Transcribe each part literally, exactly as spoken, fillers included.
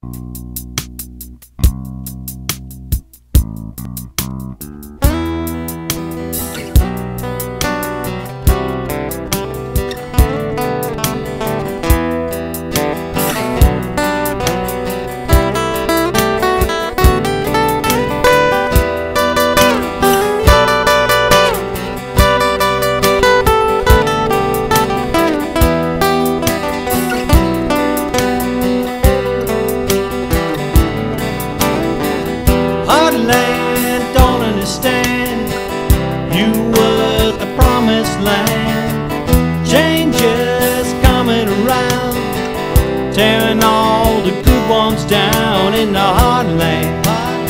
Heartland, don't understand. You were the promised land. Changes coming around, tearing all the good ones down in the heartland.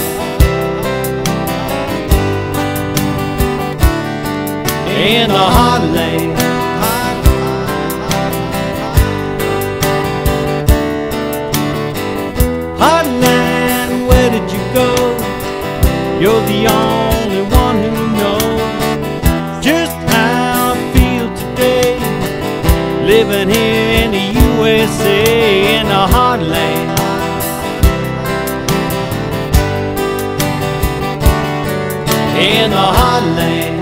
In the heartland. Heartland, where did you go? You're the only one who knows just how I feel today, living here in the U S A, in the heartland. In the heartland.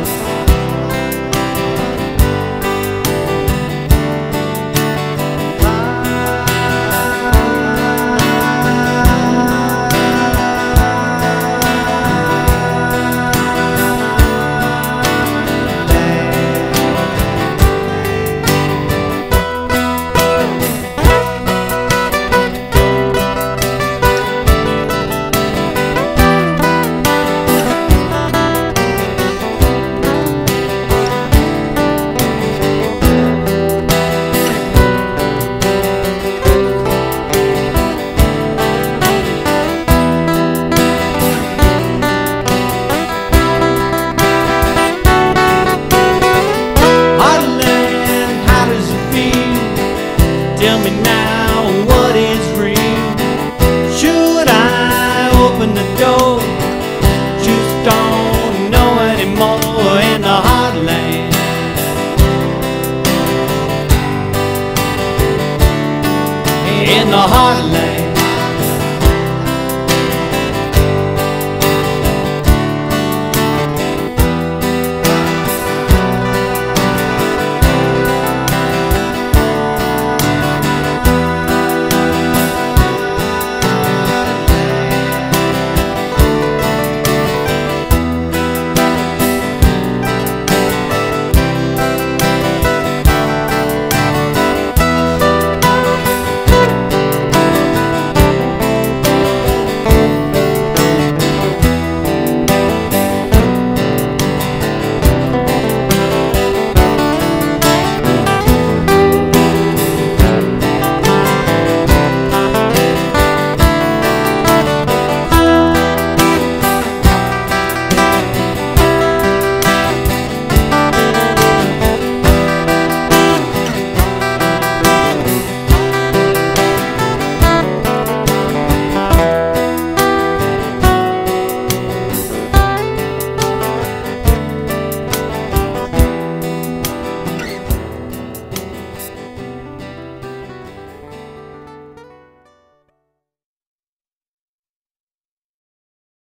Tell me now, what is real? Should I open the door? Just don't know anymore in the heartland. In the heartland.